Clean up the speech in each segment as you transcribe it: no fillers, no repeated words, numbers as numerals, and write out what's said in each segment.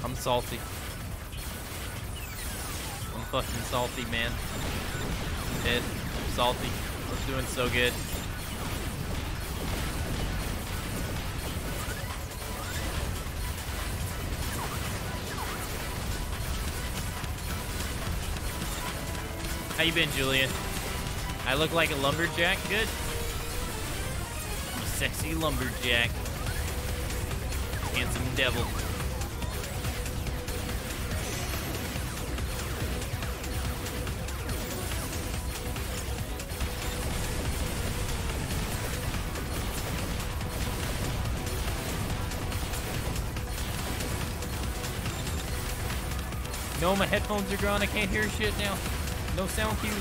I'm salty. I'm fucking salty, man. Dead. Salty. I'm doing so good. How you been, Julian? I look like a lumberjack? Good. I'm a sexy lumberjack. Handsome devil. No, my headphones are gone. I can't hear shit now. No sound cues.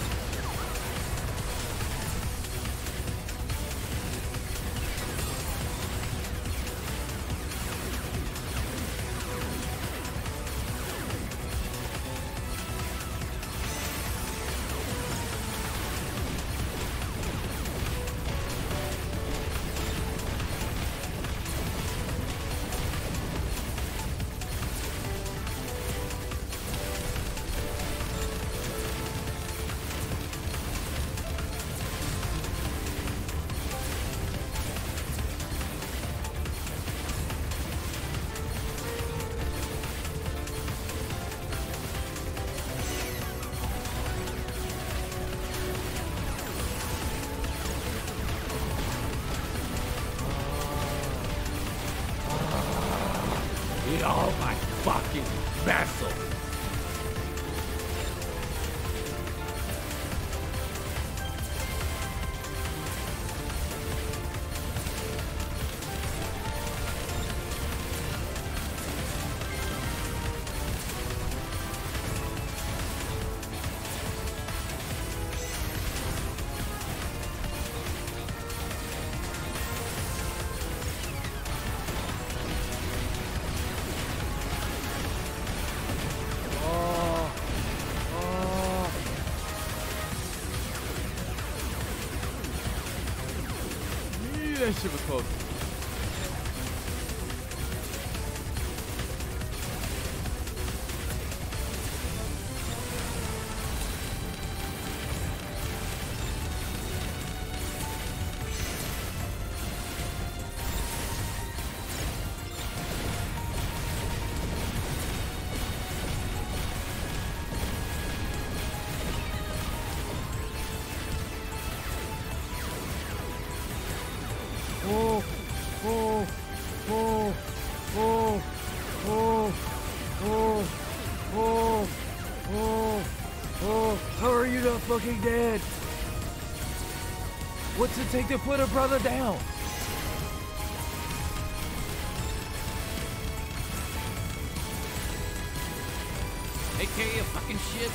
Oh my fucking vessel! That shit was close. Oh, oh, oh, oh, oh, oh, oh, oh, oh. How are you not fucking dead? What's it take to put a brother down? AK, you fucking shit.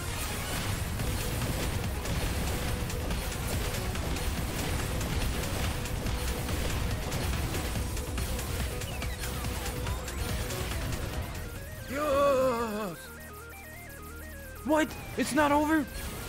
Yes! What? It's not over?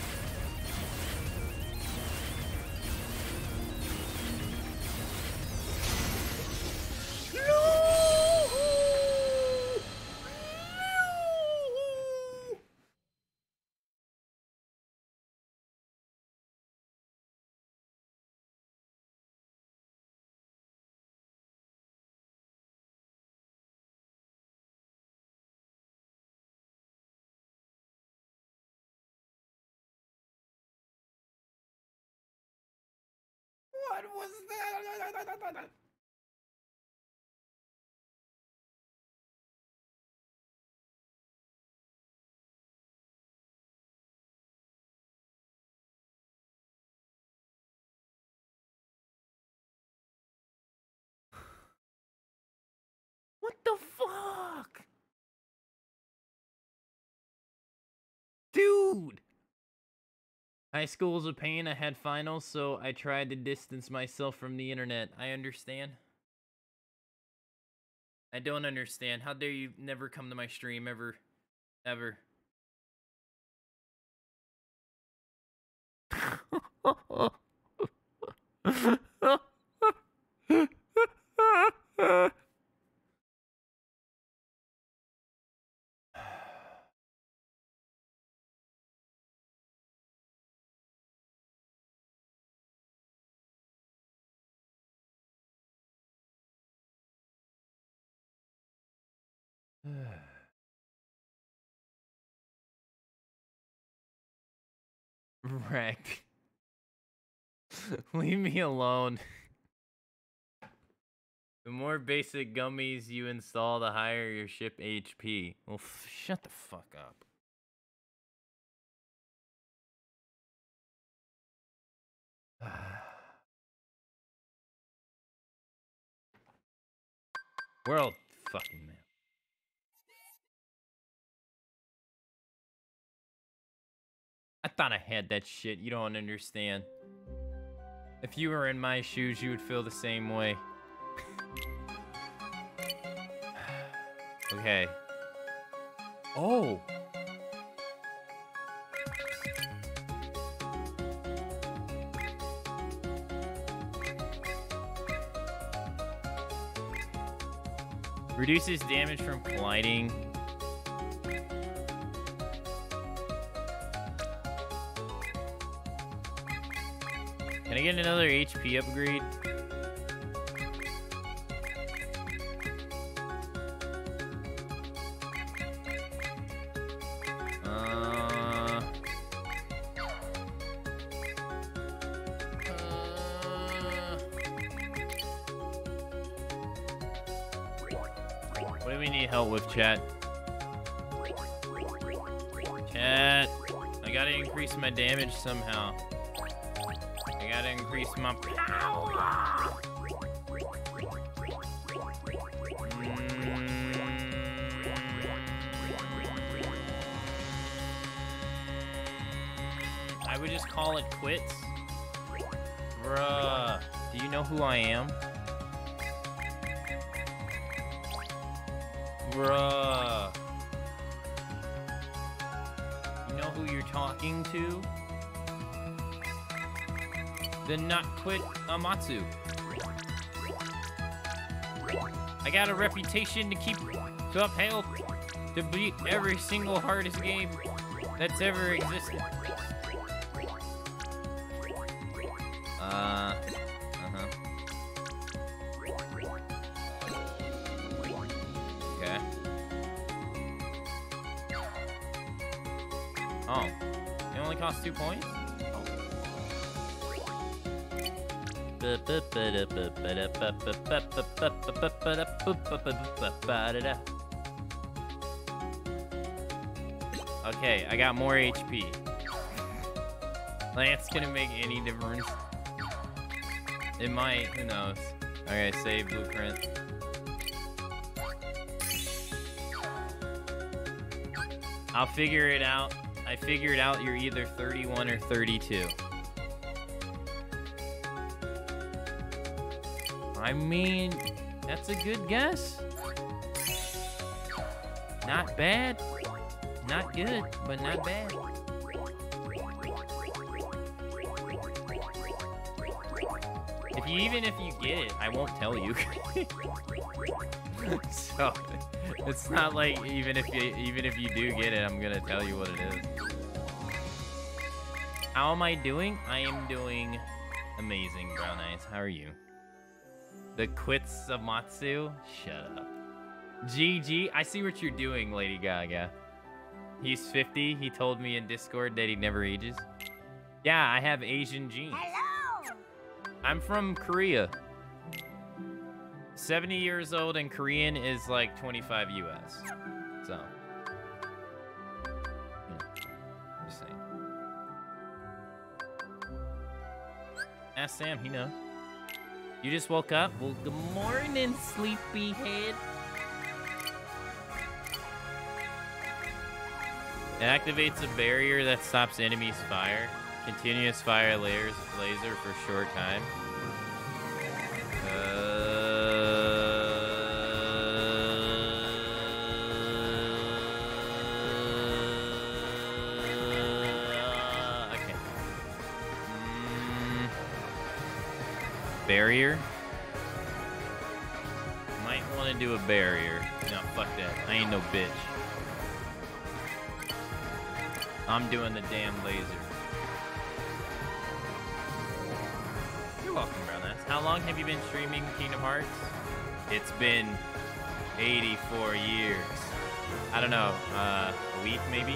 What was that? What the fuck? Dude! High school was a pain. I had finals, so I tried to distance myself from the internet. I understand. I don't understand. How dare you never come to my stream ever. Ever. Wreck. Leave me alone. The more basic gummies you install, the higher your ship HP. Well, shut the fuck up. World fucking man. I thought I had that shit. You don't understand. If you were in my shoes, you would feel the same way. Okay. Oh. Reduces damage from colliding. Can I get another HP upgrade? What do we need help with, chat? Chat, I gotta increase my damage somehow. I gotta increase my power. I would just call it quits. Bruh, do you know who I am? Bruh. You know who you're talking to? Then not quit Amatsu. I got a reputation to uphold, to beat every single hardest game that's ever existed. Okay. Oh, it only costs 2 points? Okay, I got more HP. That's gonna make any difference. It might, who knows. Okay, save blueprint. I'll figure it out. I figured out you're either 31 or 32. I mean, that's a good guess. Not bad. Not good, but not bad. Even if you get it, I won't tell you. So it's not like even if you do get it, I'm gonna tell you what it is. How am I doing? I am doing amazing, Brown Eyes. How are you? The quits of Matsu? Shut up. GG. I see what you're doing, Lady Gaga. He's 50. He told me in Discord that he never ages. Yeah, I have Asian genes. Hello. I'm from Korea. 70 years old and Korean is like 25 US. So, just saying. Ask Sam, he knows. You just woke up? Well, good morning, sleepyhead. It activates a barrier that stops enemies' fire. Continuous fire laser for short time. Okay. Barrier? Might want to do a barrier. No, fuck that. I ain't no bitch. I'm doing the damn laser. You're welcome, Brown. How long have you been streaming Kingdom Hearts? It's been 84 years. I don't know, a week maybe?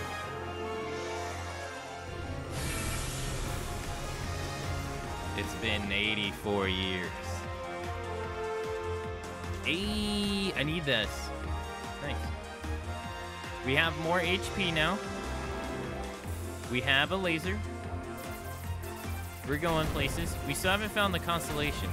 It's been 84 years. Hey, I need this. Thanks. We have more HP now. We have a laser. We're going places. We still haven't found the constellation.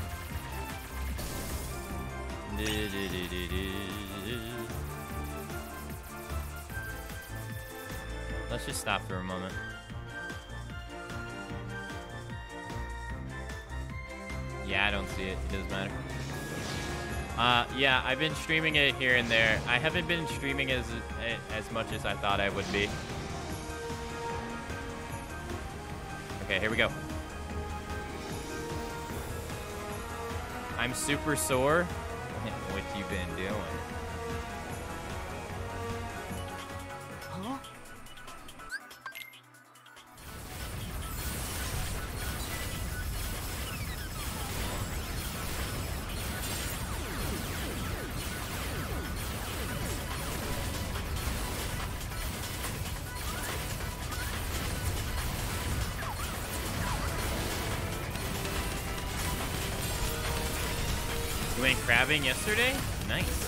Let's just stop for a moment. Yeah, I don't see it. It doesn't matter. Yeah, I've been streaming it here and there. I haven't been streaming as much as I thought I would be. Okay, here we go. I'm super sore. What you been doing? Huh? You went crabbing yesterday? Nice.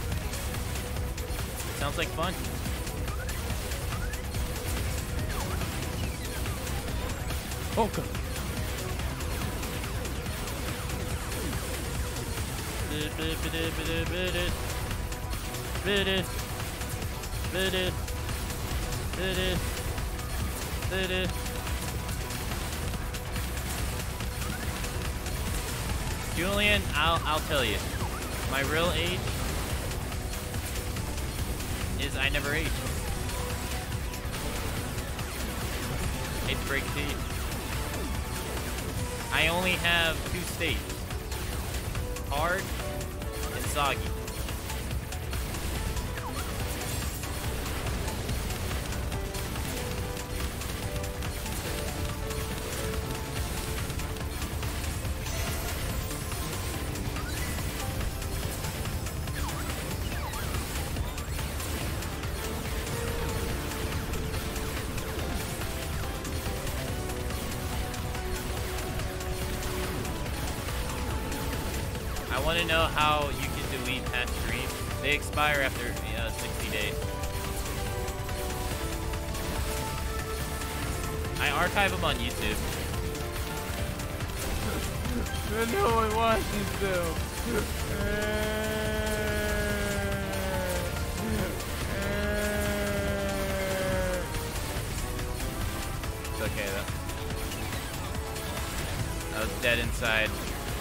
Sounds like fun. Okay. Julian, I'll tell you. My real age is I never aged. Hate to break to you. I only have 2 states. Hard and soggy. I want to know how you can delete past streams. They expire after 60 days. I archive them on YouTube. No one wants to. It's okay though. I was dead inside.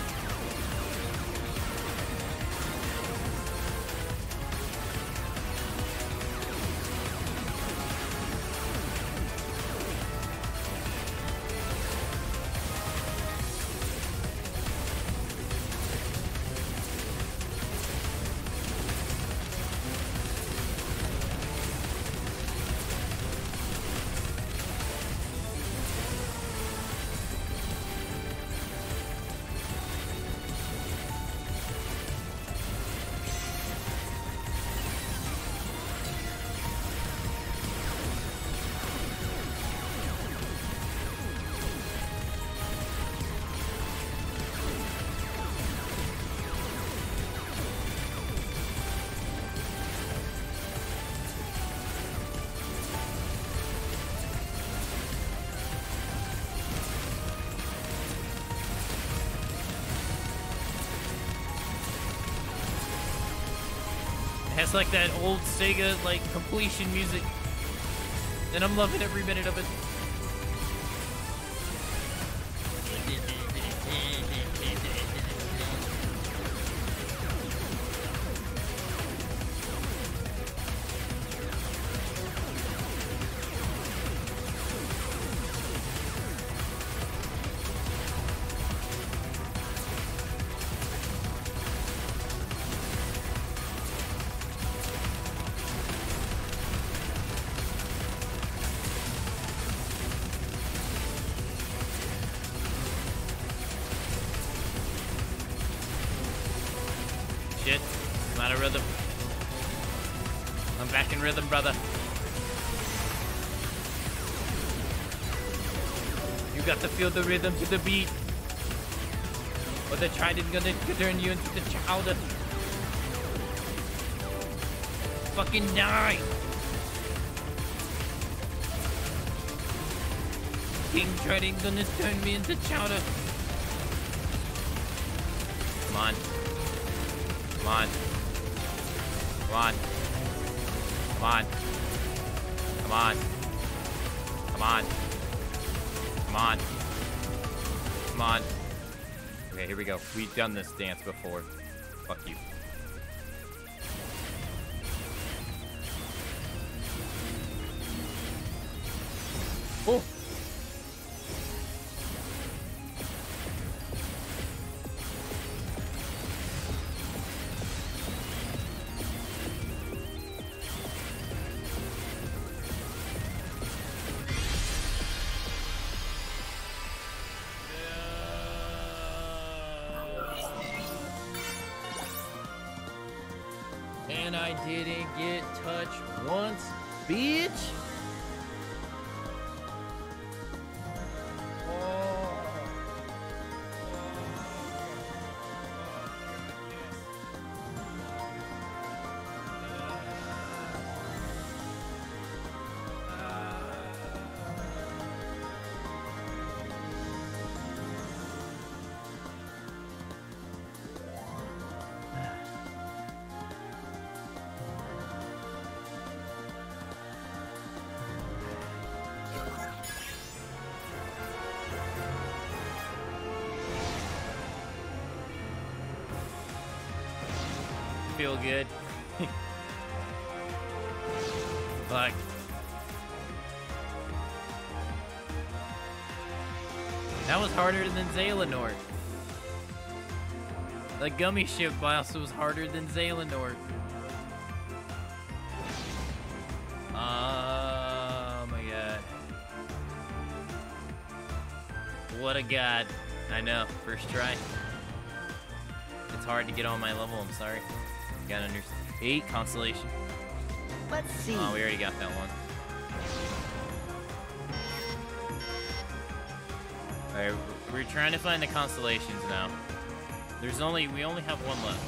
It has like that old Sega like completion music, and I'm loving every minute of it. Shit, I'm out of rhythm. I'm back in rhythm, brother. You got to feel the rhythm to the beat. Or the trident gonna turn you into the chowder. Fucking die! King Trident gonna turn me into chowder. Come on. Come on. Come on. Come on. Come on. Come on. Come on. Come on. Okay, here we go. We've done this dance before. Fuck you. Oh! And I didn't get touched once, bitch. Feel good. Fuck. That was harder than Xehanort. The gummy ship boss was harder than Xehanort. Oh my god. What a god. I know, first try. It's hard to get on my level, I'm sorry. Gotta understand. 8 constellation. Let's see. Oh, we already got that one. Alright, we're trying to find the constellations now. We only have one left.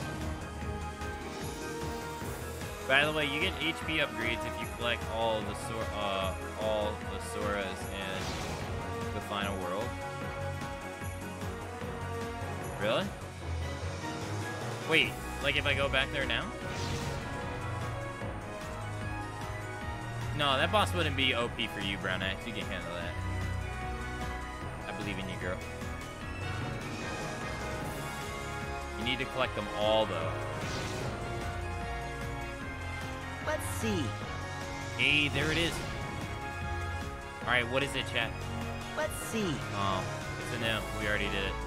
By the way, you get HP upgrades if you collect all the Soras in the final world. Really? Wait, like if I go back there now? No, that boss wouldn't be OP for you, Brown Axe. You can handle that. I believe in you, girl. You need to collect them all, though. Let's see. Hey, there it is. Alright, what is it, chat? Let's see. Oh, it's a no. We already did it.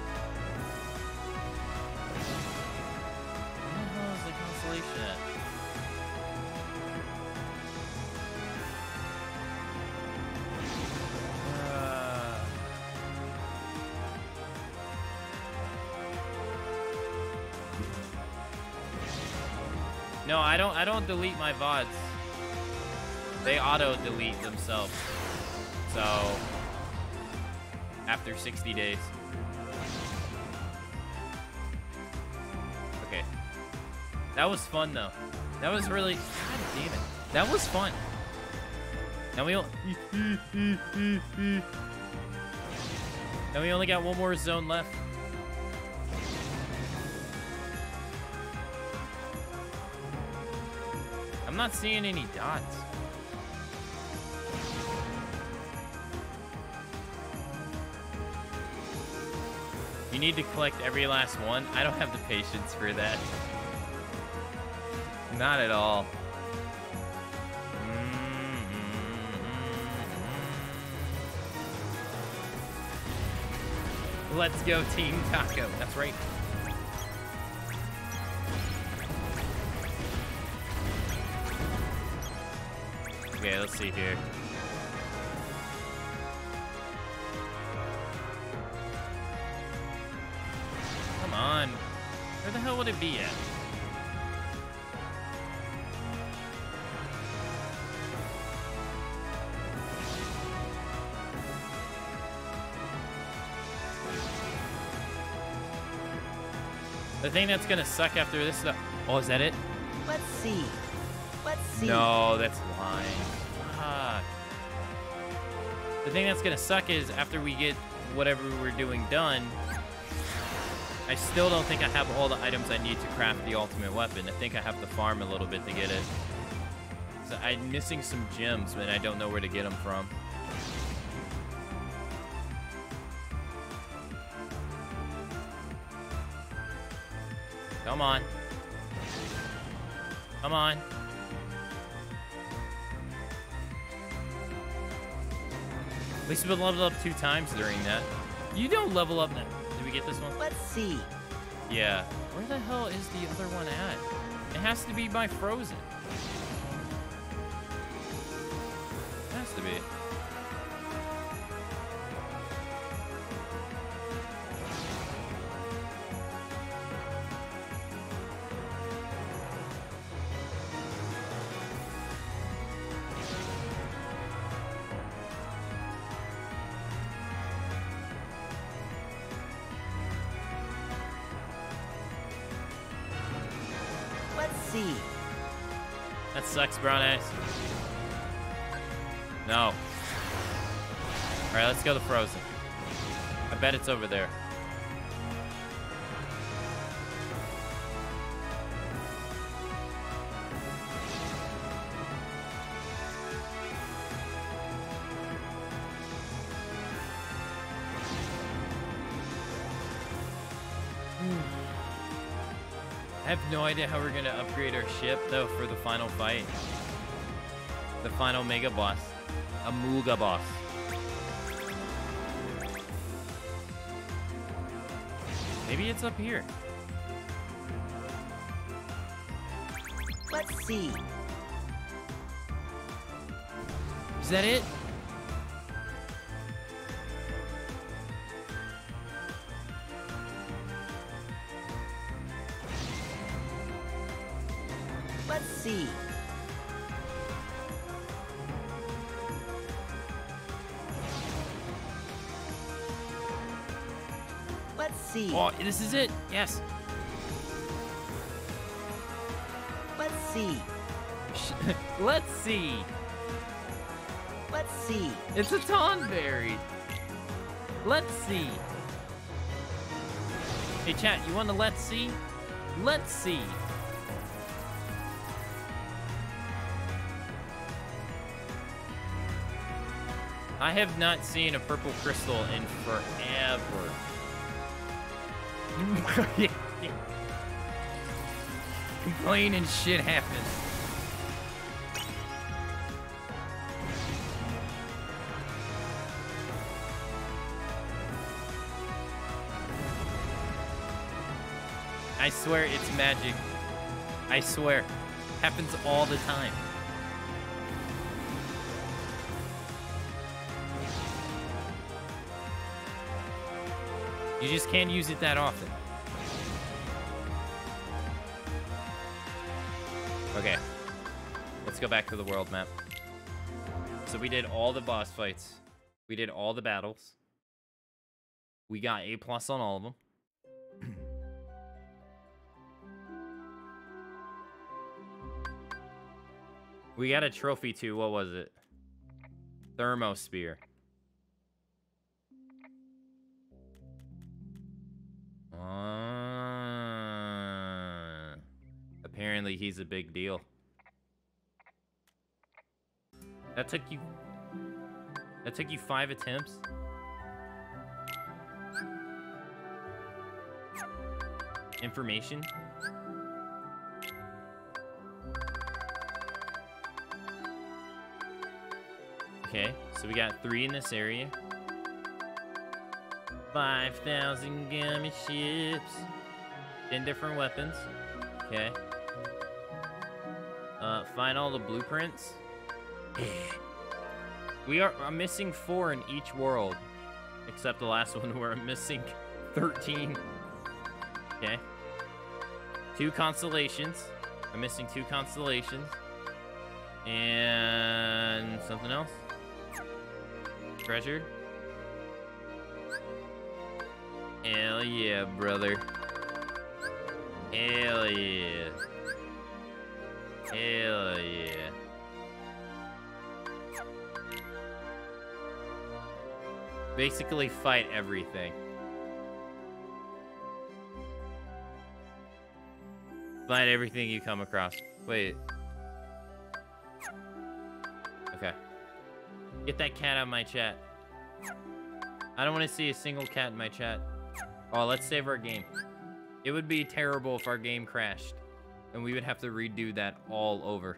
Where the hell is the constellation at? No, I don't delete my VODs. They auto delete themselves. So after 60 days. Okay. That was fun though. That was really, god damn it. That was fun. Now we only got one more zone left. I'm not seeing any dots. You need to collect every last one. I don't have the patience for that. Not at all. Let's go, Team Taco. That's right. Okay, let's see here. Come on. Where the hell would it be at? The thing that's gonna suck after this stuff. Oh, is that it? Let's see. Let's see. No, that's lying. Fuck. The thing that's gonna suck is after we get whatever we're doing done, I still don't think I have all the items I need to craft the ultimate weapon. I think I have to farm a little bit to get it. So I'm missing some gems, and I don't know where to get them from. Come on. Come on. At least we leveled up 2 times during that. You don't level up now. Did we get this one? Let's see. Yeah. Where the hell is the other one at? It has to be by Frozen. It has to be. Let's see. That sucks, Brown Eyes. No. Alright, let's go to Frozen. I bet it's over there. I have no idea how we're gonna upgrade our ship though for the final fight. The final mega boss. A Mooga boss. Maybe it's up here. Let's see. Is that it? Let's see. Let's see. Oh, this is it. Yes. Let's see. Let's see. Let's see. It's a Tonberry. Let's see. Hey, chat, you want to let's see? Let's see. I have not seen a purple crystal in forever. Complaining shit happens. I swear it's magic. I swear. Happens all the time. You just can't use it that often. Okay. Let's go back to the world map. So we did all the boss fights. We did all the battles. We got A+ on all of them. We got a trophy too. What was it? Thermosphere. Apparently he's a big deal. That took you 5 attempts? Information? Okay, so we got 3 in this area. 5,000 gummy ships. 10 different weapons. Okay. Find all the blueprints. I'm missing 4 in each world. Except the last one where I'm missing 13. Okay. 2 constellations. I'm missing 2 constellations. And something else. Treasure. Hell yeah, brother. Hell yeah. Hell yeah. Basically fight everything. Fight everything you come across. Wait. Okay. Get that cat out of my chat. I don't want to see a single cat in my chat. Oh, let's save our game. It would be terrible if our game crashed, and we would have to redo that all over.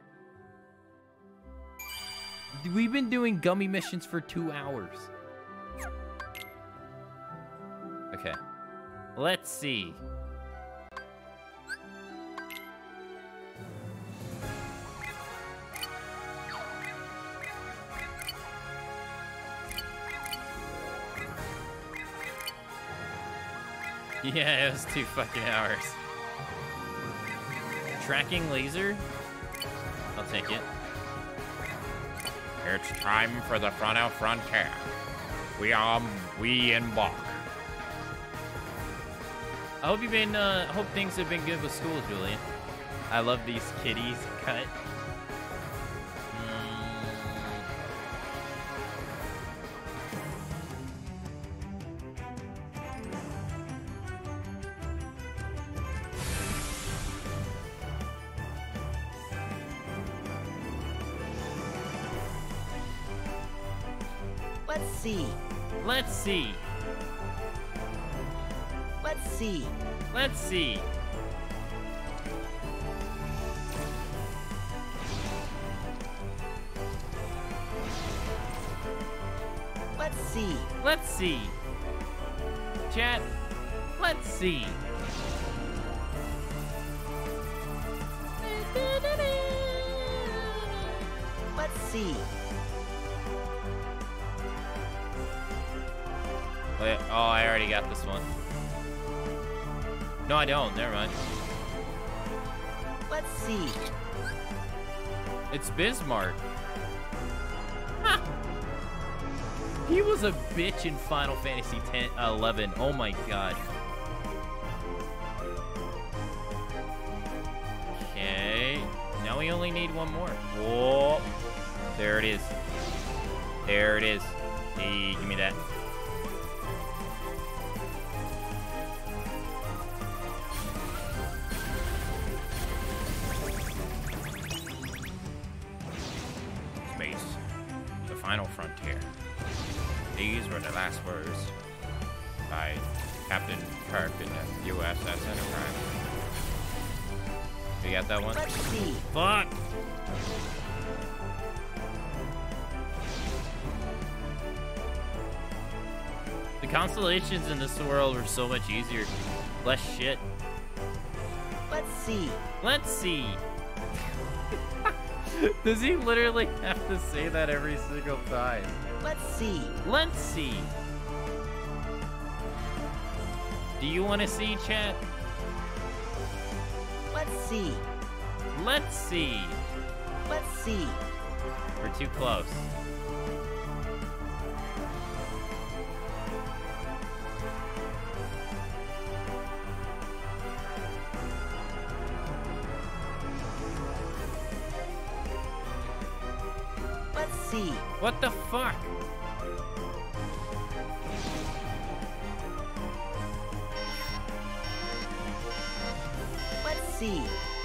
We've been doing gummy missions for 2 hours. Okay. Let's see. Yeah, it was 2 fucking hours. Tracking laser? I'll take it. It's time for the Fronto Frontier. We embark. I hope things have been good with school, Julian. I love these kitties cut. Let's see. Let's see. Let's see. Let's see. Let's see. Let's see. Chat, let's see. Let's see. Wait, oh, I already got this one. No, I don't. Never mind. Let's see. It's Bismarck. Ha! He was a bitch in Final Fantasy 11. Oh my god. Okay. Now we only need one more. Whoa. There it is. There it is. Hey, give me that. Final Frontier. These were the last words by Captain Kirk in the USS Enterprise. You got that one? Let's see. Fuck! The constellations in this world were so much easier. Less shit. Let's see. Let's see. Does he literally have to say that every single time? Let's see. Let's see. Do you want to see, chat? Let's see. Let's see. Let's see. We're too close. Let's see. What the fuck? Let's see.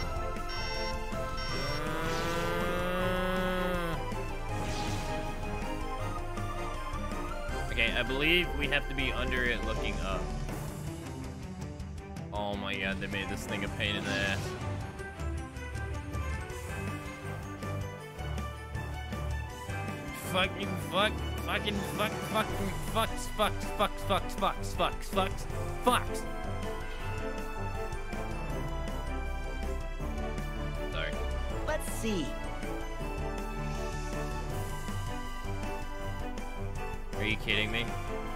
Okay, I believe we have to be under it looking up. Oh my god, they made this thing a pain in the ass. Fucking fuck, fucking fuck, fucking fucks, fucks, fucks, fucks, fucks, fucks, fucks, fucks. Sorry. Let's see. Are you kidding me?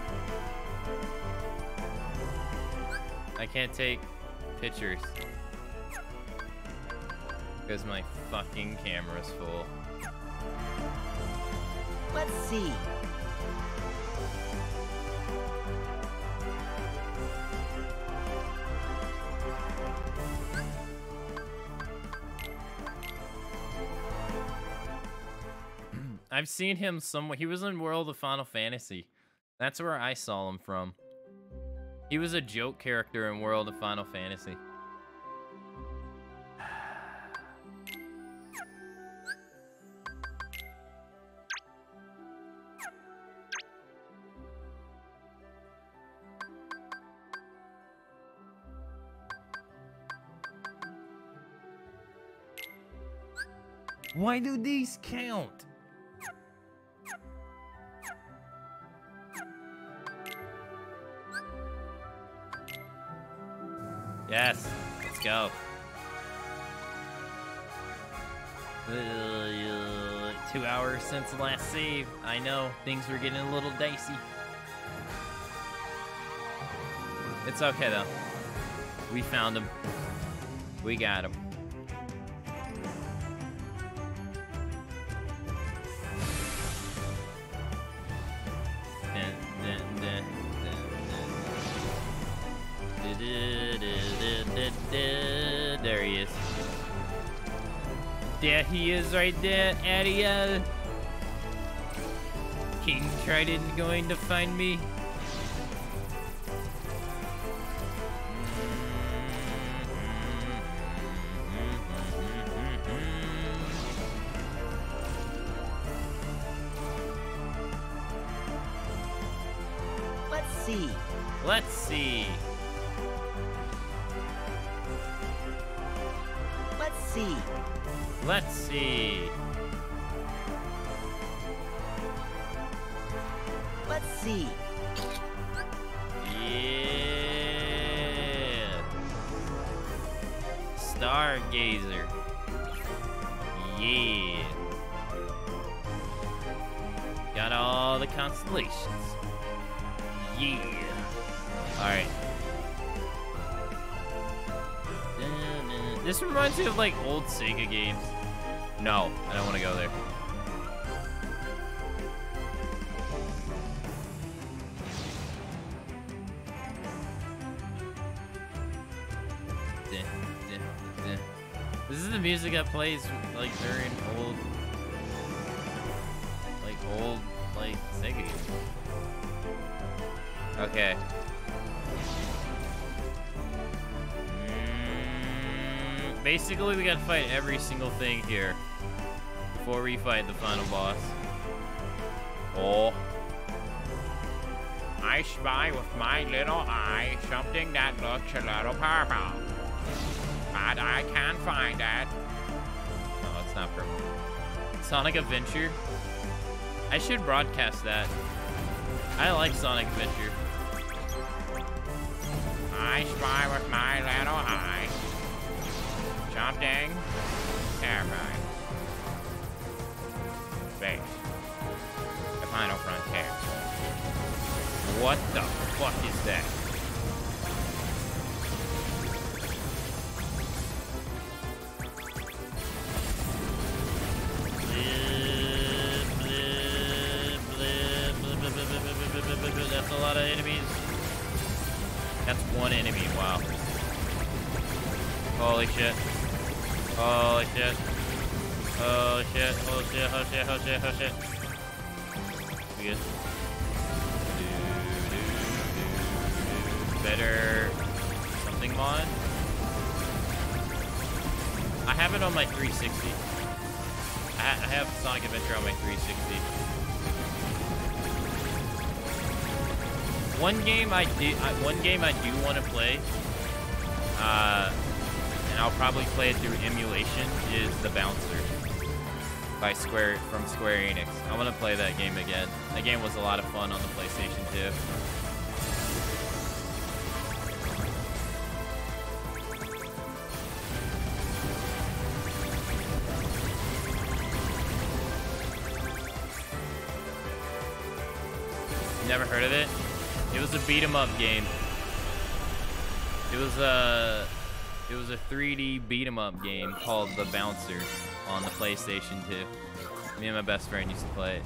I can't take pictures because my fucking camera's full. Let's see. I've seen him somewhere. He was in World of Final Fantasy. That's where I saw him from. He was a joke character in World of Final Fantasy. Why do these count? Yes, let's go. 2 hours since the last save. I know, things were getting a little dicey. It's okay though. We found him. We got him. There he is. There he is right there, Ariel. King Trident going to find me. Let's see. Let's see. Let's see. Let's see. Let's see. Yeah. Stargazer. Yeah. Got all the constellations. Yeah. Alright. This reminds me of like old Sega games. No, I don't want to go there. This is the music that plays like during old Sega games. Okay. Basically, we gotta fight every single thing here before we fight the final boss. Oh. I spy with my little eye something that looks a little purple. But I can't find it. No, it's not purple. Sonic Adventure. I should broadcast that. I like Sonic Adventure. I spy with my little eye something terrifying. Space. The final frontier. What the fuck is that? That's a lot of enemies. That's one enemy, wow. Holy shit. Holy shit. Oh shit. Oh shit. Oh shit. Oh shit. Oh shit. We good? Better something mod. I have it on my 360. I have Sonic Adventure on my 360. One game I do want to play, and I'll probably play it through emulation, is The Bouncer by Square Enix. I want to play that game again. That game was a lot of fun on the PlayStation 2. Never heard of it? It was a beat 'em up game. It was a 3D beat 'em up game called The Bouncer on the PlayStation 2. Me and my best friend used to play it.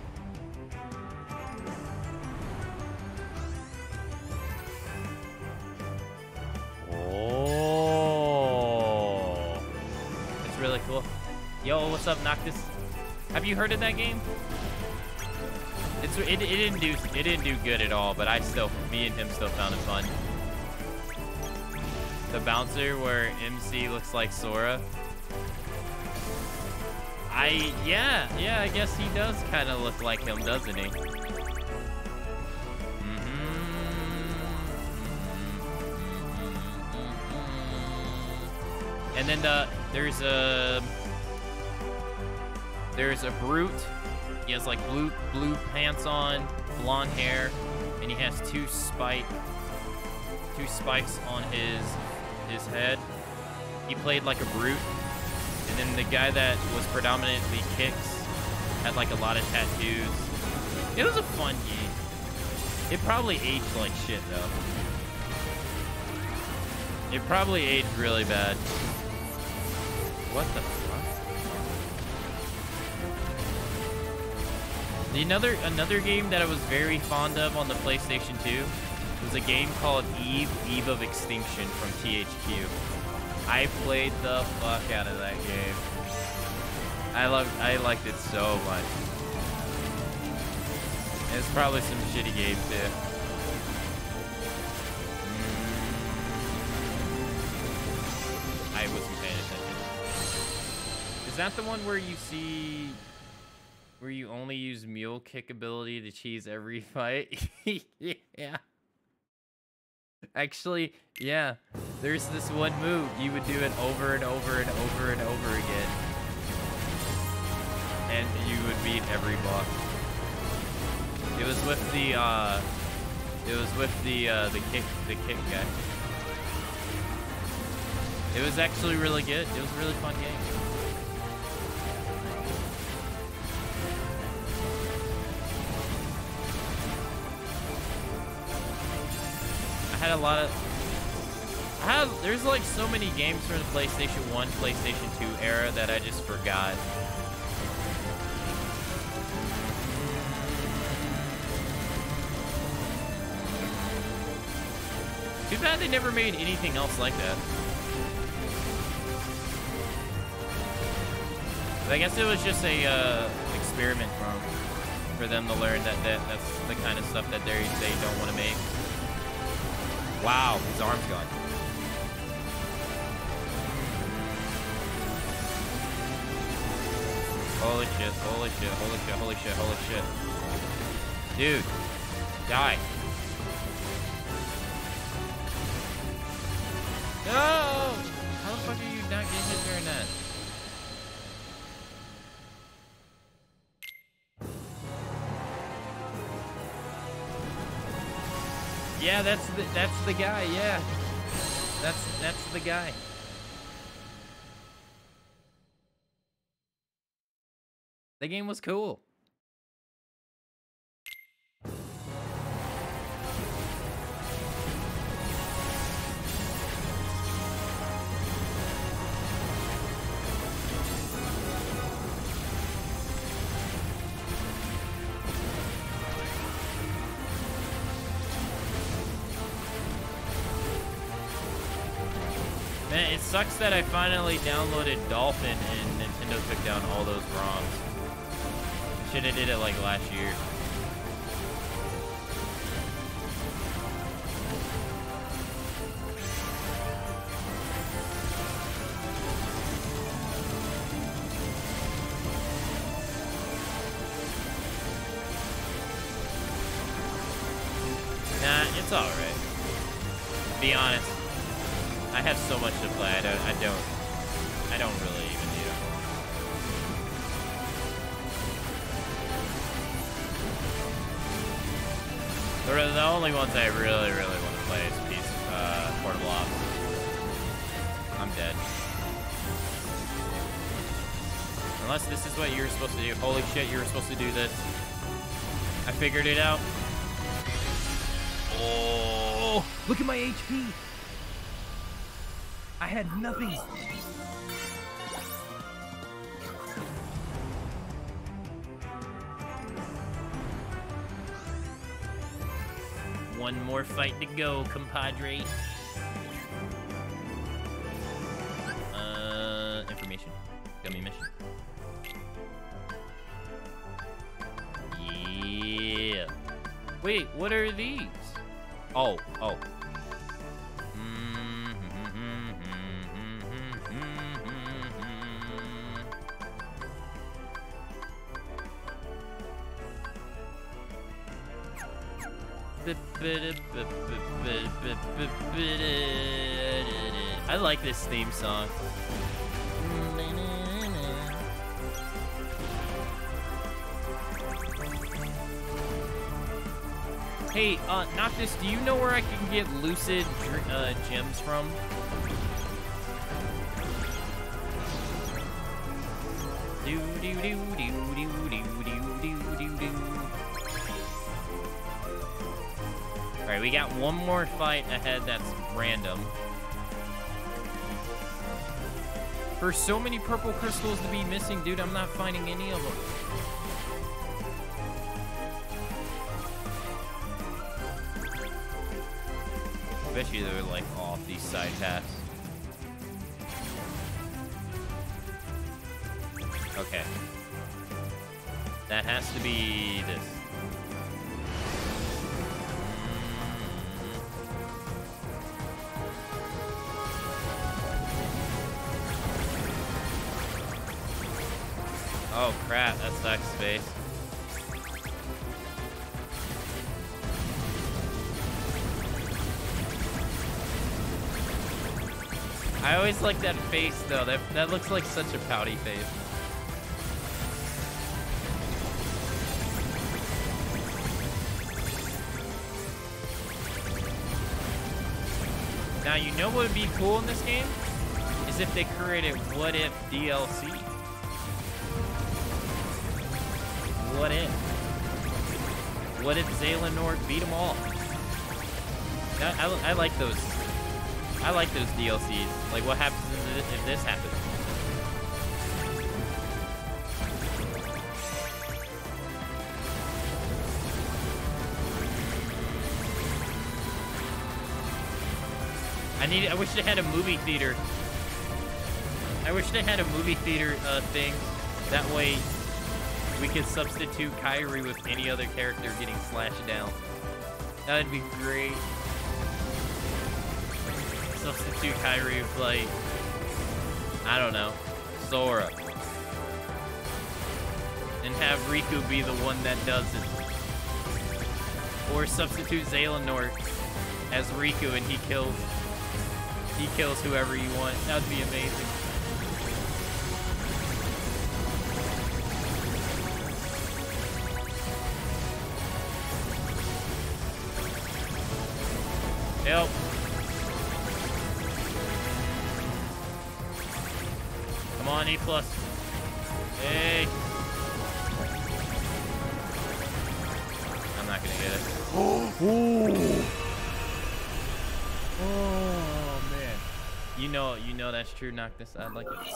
Oh, it's really cool. Yo, what's up, Noctis? Have you heard of that game? it didn't do good at all, but me and him still found it fun. The bouncer where MC looks like Sora. Yeah, I guess he does kind of look like him, doesn't he? And then there's a brute. He has like blue pants on, blonde hair, and he has two spikes on his head. He played like a brute. And then the guy that was predominantly Kicks had like a lot of tattoos. It was a fun game. It probably aged like shit though. It probably aged really bad. What the fuck? Another game that I was very fond of on the PlayStation 2 was a game called Eve of Extinction from THQ. I played the fuck out of that game. I liked it so much. It's probably some shitty game too. I wasn't paying attention. Is that the one where you only use mule kick ability to cheese every fight? Yeah. Actually, yeah. There's this one move. You would do it over and over and over and over again. And you would beat every boss. It was with the kick guy. It was actually really good. It was a really fun game. There's like so many games from the PlayStation 1, PlayStation 2 era that I just forgot. Too bad they never made anything else like that. But I guess it was just a experiment for them to learn that that's the kind of stuff that they don't want to make. Wow, his arm's gone. Holy shit, holy shit, holy shit, holy shit, holy shit. Dude, die. No! How the fuck are you not getting hit during that? Yeah, that's the guy. Yeah, that's the guy. The game was cool. Man, it sucks that I finally downloaded Dolphin and Nintendo took down all those ROMs. Should have did it like last year. Nah, it's alright. Be honest. I have so much to play. I don't really even need it. The only ones I really want to play is Portable Ops. I'm dead. Unless this is what you're supposed to do. Holy shit, you were supposed to do this. I figured it out. Oh, look at my HP. I had nothing. One more fight to go, compadre. Information. Dummy mission. Wait, what are these? Oh. I like this theme song. Hey, Noctis, do you know where I can get Lucid gems from? Alright, we got one more fight ahead that's random. For so many purple crystals to be missing, dude, I'm not finding any of them. I bet you they're like off these side paths. Okay. That has to be this. Oh crap, that sucks, space. I always like that face though. That looks like such a pouty face. Now you know what would be cool in this game? Is if they created What If DLC. What if? What if Xehanort beat them all? I like those. I like those DLCs. Like, what happens if this happens? I wish they had a movie theater. I wish they had a movie theater thing. That way, we could substitute Kairi with any other character getting slashed down. That would be great. Substitute Kairi with, like, I don't know, Sora. And have Riku be the one that does it. Or substitute Xehanort as Riku and he kills whoever you want. That would be amazing. Help. Come on, E+. Hey. I'm not gonna get it. Ooh. Oh man. You know that's true, Noctis. I like it.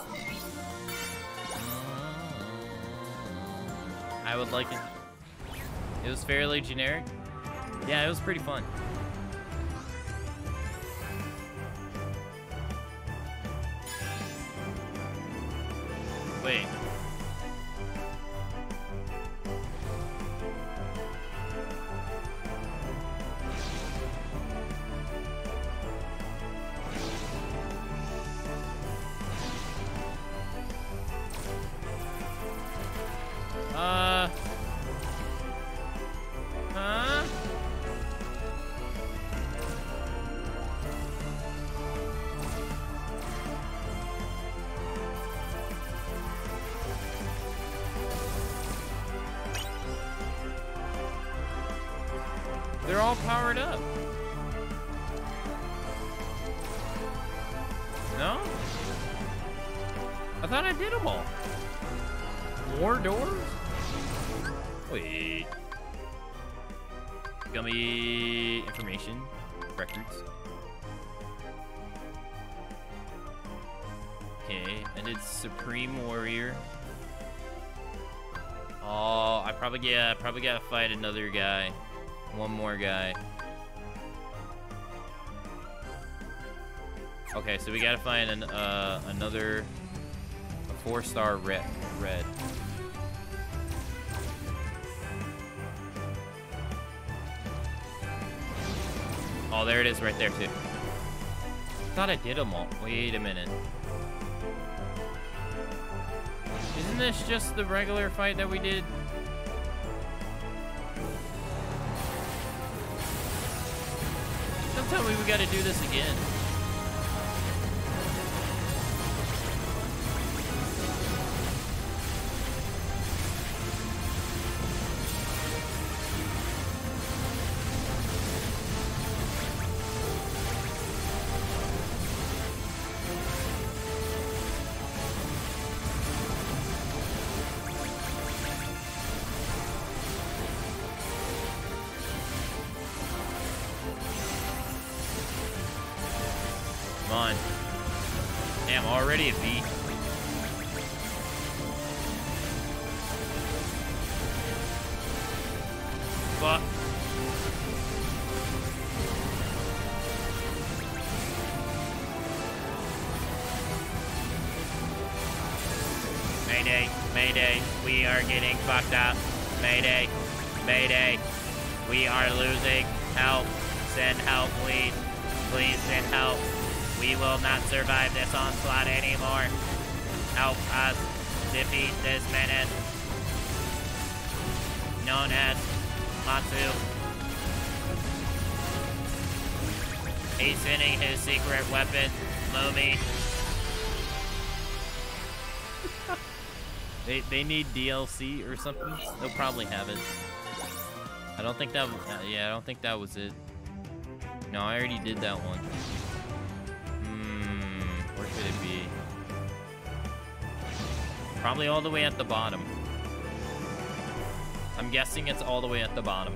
I would like it. It was fairly generic. Yeah, it was pretty fun. Wait. Huh? They're all powered up. No? I thought I did them all. More doors? Wait. Gummy information. Records. Okay, I did Supreme Warrior. Oh, I probably gotta fight another guy. One more guy. Okay, so we gotta find another 4-star red. Oh, there it is right there, too. Thought I did them all. Wait a minute. Isn't this just the regular fight that we did? Don't tell me we gotta do this again. Come on. Damn, already a B. Fuck. Mayday, mayday, we are getting fucked up. Mayday, mayday, we are losing. Help, send help, please. Please send help. We will not survive this onslaught anymore. Help us defeat this menace known as Matsu. Hastening his secret weapon, Lumi. They need DLC or something? They'll probably have it. I don't think that, yeah, I don't think that was it. No, I already did that one. Where could it be? Probably all the way at the bottom. I'm guessing it's all the way at the bottom.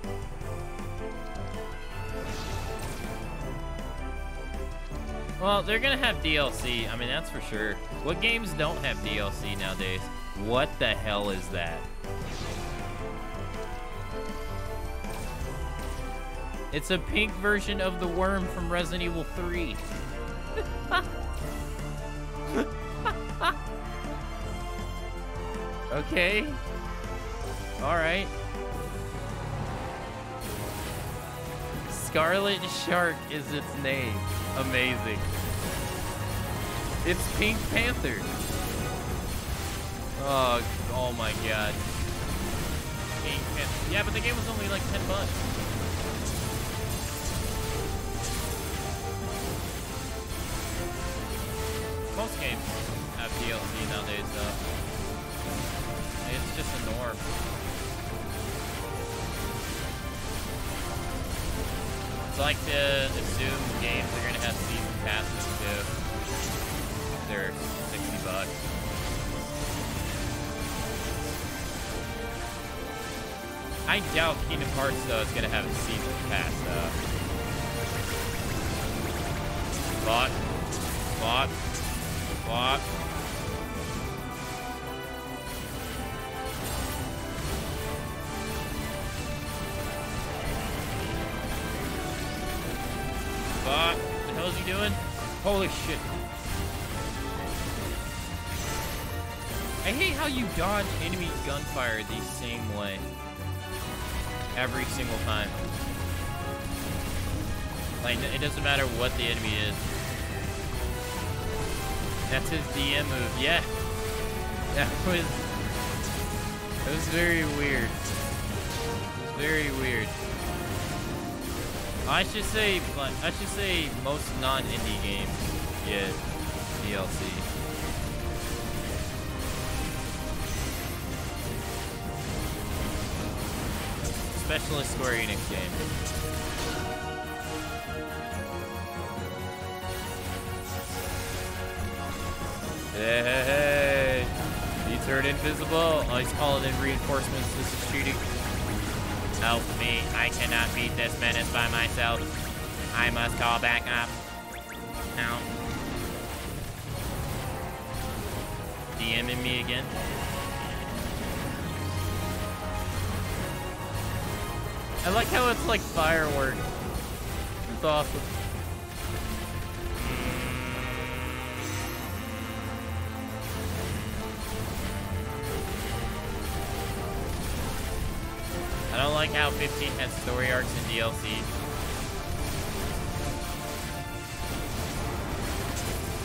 Well, they're gonna have DLC. I mean, that's for sure. What games don't have DLC nowadays? What the hell is that? It's a pink version of the worm from Resident Evil 3. Okay. Alright. Scarlet Shark is its name. Amazing. It's Pink Panther. Oh my god. Pink Panther. Yeah, but the game was only like $10. Most games have DLC nowadays, though. It's just a norm. It's like to assume games are gonna have season passes too. They're $60. I doubt Kingdom Hearts though is gonna have a season pass though. Bot. What the hell is he doing? Holy shit. I hate how you dodge enemy gunfire the same way. Every single time. Like, it doesn't matter what the enemy is. That's his DM move. Yeah. That was very weird. It was very weird. I should say most non-indie games get DLC. Especially Square Enix games. Hey, he turned invisible. Oh, he's calling in reinforcements. This is cheating. Help me. I cannot beat this menace by myself. I must call back up. Help. DMing me again. I like how it's like fireworks. It's awesome. I don't like how 15 has story arcs and DLC.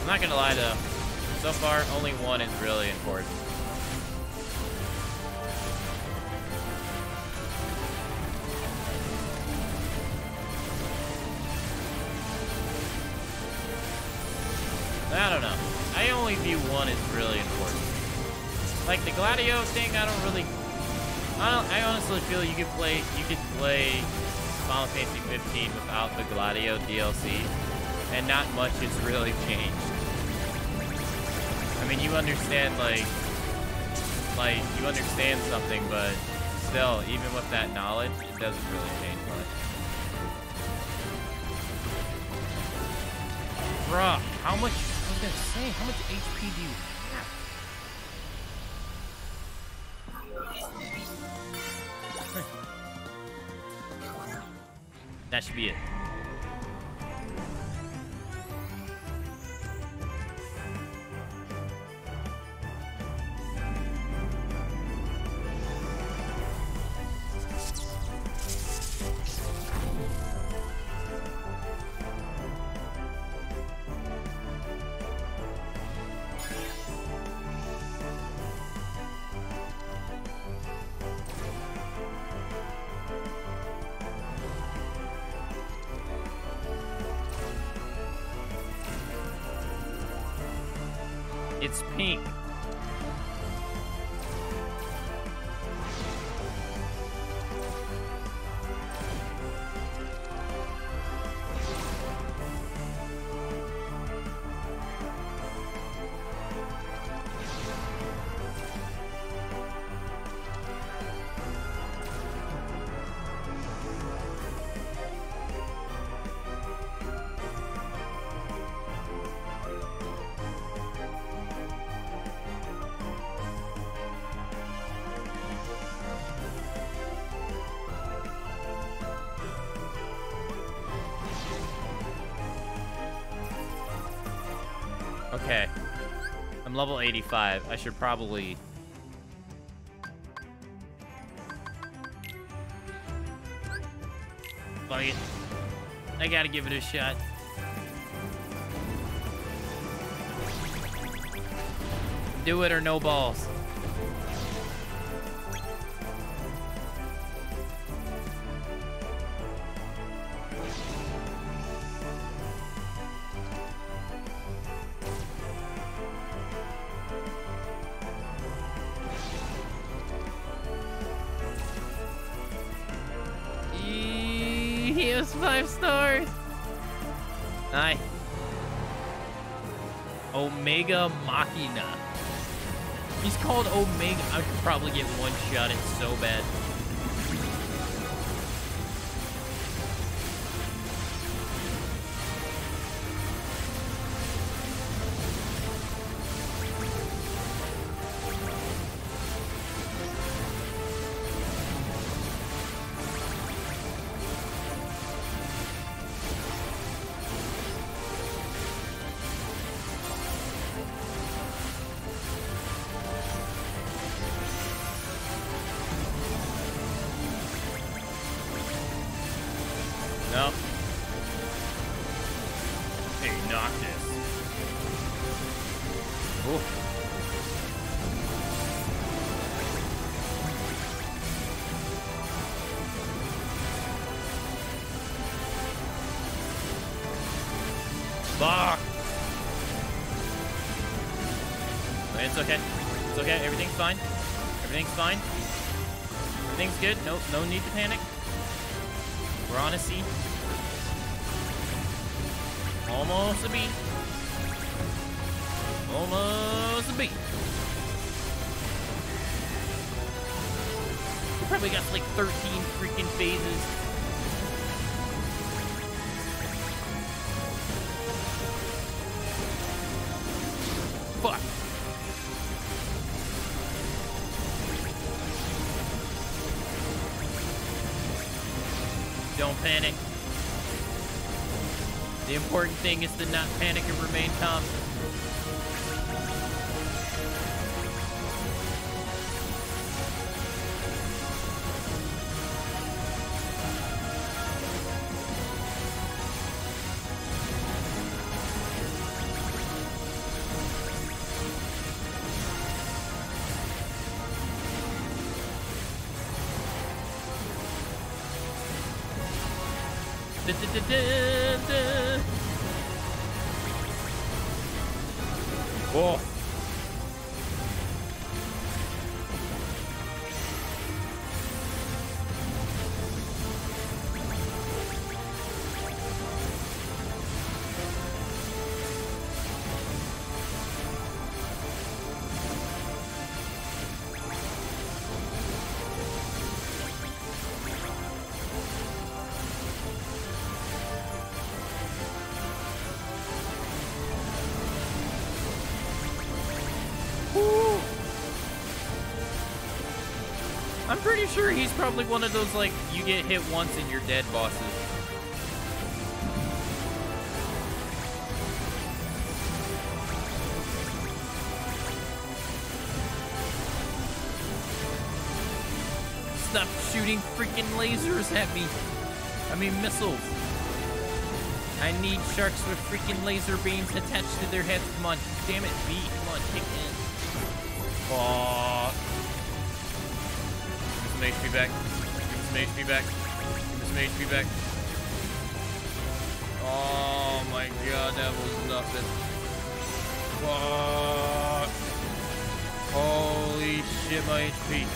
I'm not gonna lie though. So far, only one is really important. I don't know. I only view one as really important. Like the Gladio thing, I honestly feel you could play Final Fantasy 15 without the Gladio DLC, and not much has really changed. I mean, you understand like you understand something, but still, even with that knowledge, it doesn't really change much. Bruh, how much? I was gonna say, how much HP do you have? That should be it. It's pink. Okay. I'm level 85. I should probably... Fuck it. I gotta give it a shot. Do it or no balls. He has 5 stars. Nice. Omega Machina. He's called Omega. I could probably get one shot. It's so bad. No. Hey, Noctis. Ooh. Fuck. It's okay. It's okay. Everything's fine. Everything's fine. Everything's good. No need to panic. We're on a C. Almost a B. Almost a B. We probably got like 13 freaking phases. Fuck. Don't panic. The important thing is to not panic and remain calm. Da-da-da-da-da. Whoa. I'm pretty sure he's probably one of those, like, you get hit once and you're dead bosses. Stop shooting freaking lasers at me. I mean, missiles. I need sharks with freaking laser beams attached to their heads. Come on. Damn it, B. Come on, kick in. Oh. Give me some HP back. Give me some HP back. Give me some HP back. Oh my god, that was nothing. Fuck. Holy shit, my HP.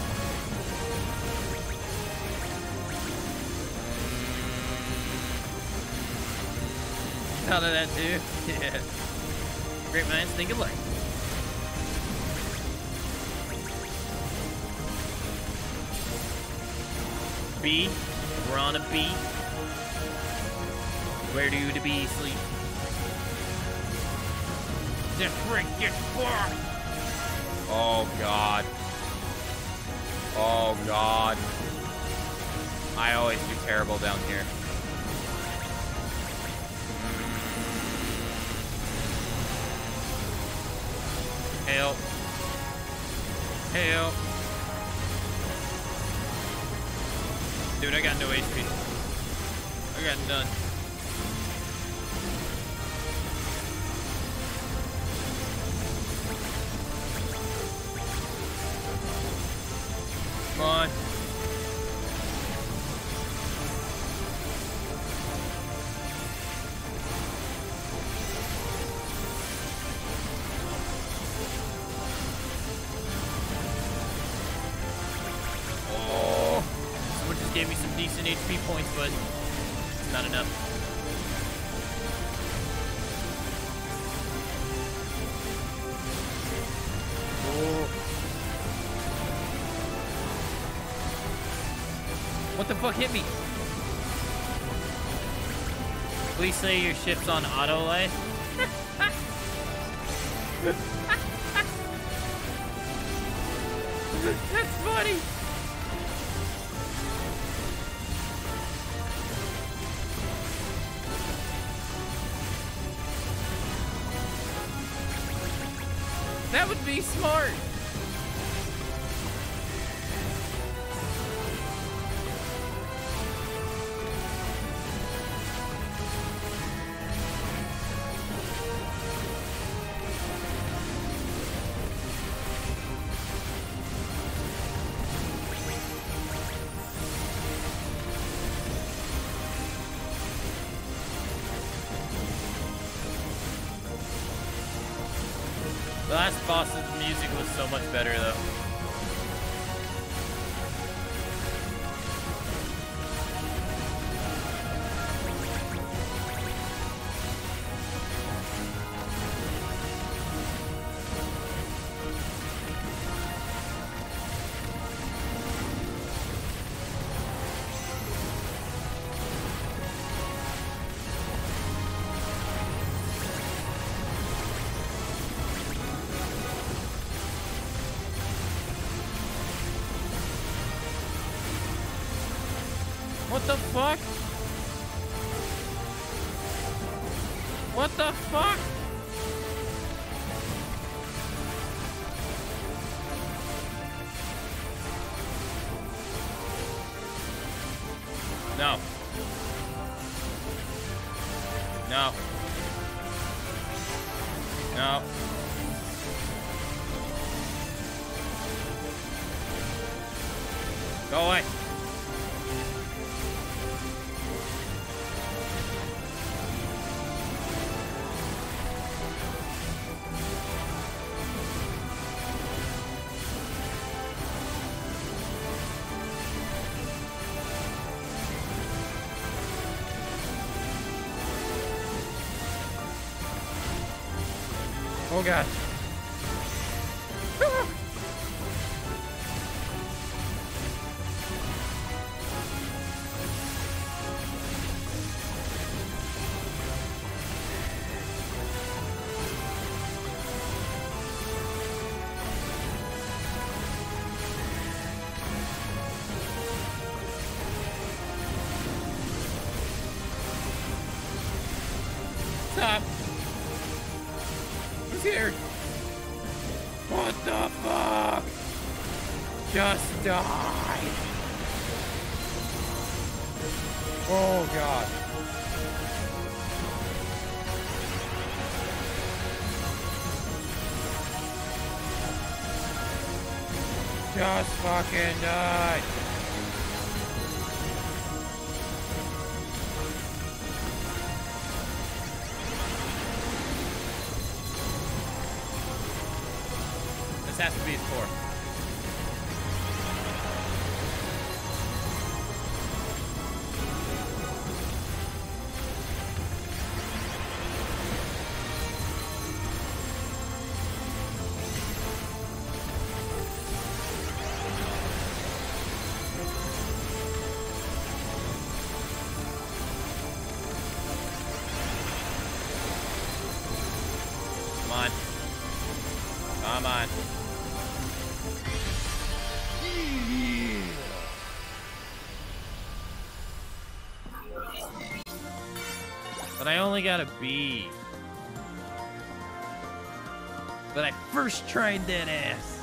Out of that too. Yeah. Great minds think alike. B. We're on a B. Where do the bee sleep? The freaking fuck! Oh god. Oh god. I always do terrible down here. Help. Help. Dude, I got no HP. I got none. Come on. Gave me some decent HP points, but it's not enough. Oh. What the fuck hit me? Please say your ship's on auto life. That's funny. That would be smart. The last boss's music was so much better, though. What the fuck? What the fuck? No. No. No. Go away. Oh god. Stop. Who's here? What the fuck? Just die. Oh god. Just fucking die. This has to be his core. Come on. Come on. But I only got a B. But I first tried that ass.